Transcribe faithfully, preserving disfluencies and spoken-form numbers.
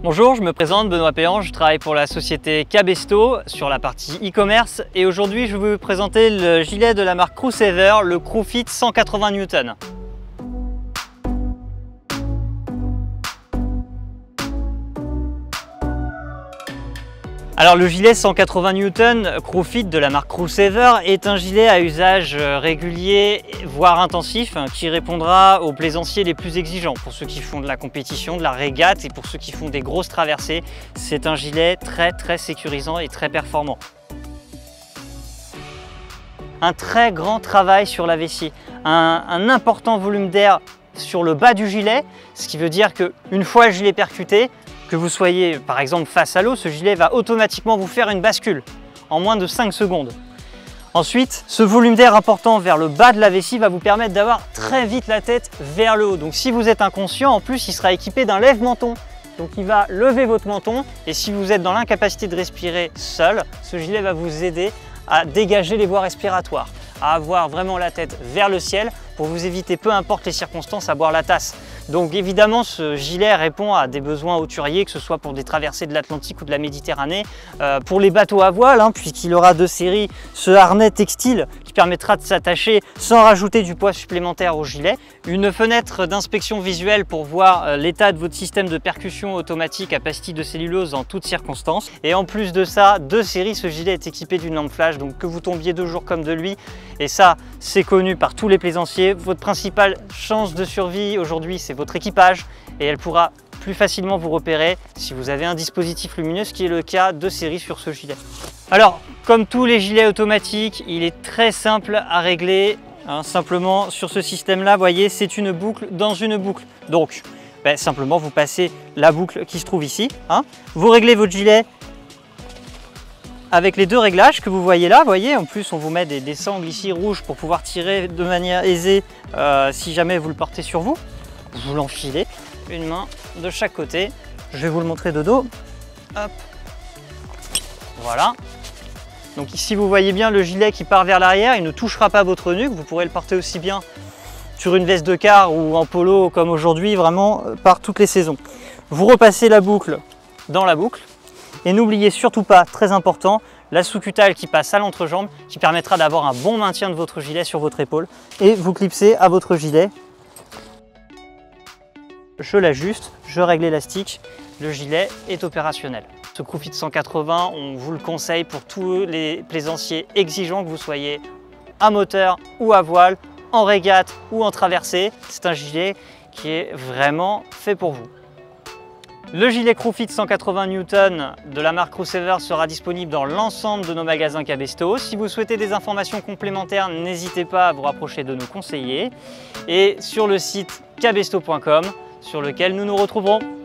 Bonjour, je me présente, Benoît Péan, je travaille pour la société Cabesto sur la partie e-commerce et aujourd'hui je vais vous présenter le gilet de la marque Crewsaver, le Crewfit cent quatre-vingts newtons. Alors le gilet cent quatre-vingts newtons Crewfit de la marque Crewsaver est un gilet à usage régulier, voire intensif, qui répondra aux plaisanciers les plus exigeants. Pour ceux qui font de la compétition, de la régate et pour ceux qui font des grosses traversées, c'est un gilet très très sécurisant et très performant. Un très grand travail sur la vessie, un, un important volume d'air sur le bas du gilet, ce qui veut dire qu'une fois le gilet percuté, que vous soyez par exemple face à l'eau, ce gilet va automatiquement vous faire une bascule en moins de cinq secondes. Ensuite, ce volume d'air important vers le bas de la vessie va vous permettre d'avoir très vite la tête vers le haut. Donc si vous êtes inconscient, en plus il sera équipé d'un lève-menton. Donc il va lever votre menton et si vous êtes dans l'incapacité de respirer seul, ce gilet va vous aider à dégager les voies respiratoires, à avoir vraiment la tête vers le ciel pour vous éviter, peu importe les circonstances, à boire la tasse. Donc évidemment, ce gilet répond à des besoins hauturiers, que ce soit pour des traversées de l'Atlantique ou de la Méditerranée, euh, pour les bateaux à voile, hein, puisqu'il aura de série ce harnais textile qui permettra de s'attacher sans rajouter du poids supplémentaire au gilet, une fenêtre d'inspection visuelle pour voir euh, l'état de votre système de percussion automatique à pastille de cellulose en toutes circonstances, et en plus de ça, de série, ce gilet est équipé d'une lampe flash, donc que vous tombiez de jour comme de nuit, et ça, c'est connu par tous les plaisanciers. Votre principale chance de survie aujourd'hui, c'est votre équipage et elle pourra plus facilement vous repérer si vous avez un dispositif lumineux, ce qui est le cas de série sur ce gilet. Alors, comme tous les gilets automatiques, il est très simple à régler. Hein, simplement sur ce système-là, vous voyez, c'est une boucle dans une boucle. Donc, ben, simplement, vous passez la boucle qui se trouve ici. Hein. Vous réglez votre gilet avec les deux réglages que vous voyez là, vous voyez, en plus on vous met des, des sangles ici rouges pour pouvoir tirer de manière aisée euh, si jamais vous le portez sur vous. Vous l'enfilez, une main de chaque côté. Je vais vous le montrer de dos. Hop. Voilà. Donc ici vous voyez bien le gilet qui part vers l'arrière, il ne touchera pas votre nuque. Vous pourrez le porter aussi bien sur une veste de car ou en polo comme aujourd'hui, vraiment par toutes les saisons. Vous repassez la boucle dans la boucle. Et n'oubliez surtout pas, très important, la sous-cutale qui passe à l'entrejambe qui permettra d'avoir un bon maintien de votre gilet sur votre épaule. Et vous clipsez à votre gilet. Je l'ajuste, je règle l'élastique, le gilet est opérationnel. Ce Crewfit cent quatre-vingts, on vous le conseille pour tous les plaisanciers exigeants, que vous soyez à moteur ou à voile, en régate ou en traversée. C'est un gilet qui est vraiment fait pour vous. Le gilet Crewfit cent quatre-vingts newtons de la marque Crewsaver sera disponible dans l'ensemble de nos magasins Cabesto. Si vous souhaitez des informations complémentaires, n'hésitez pas à vous rapprocher de nos conseillers et sur le site cabesto point com sur lequel nous nous retrouverons.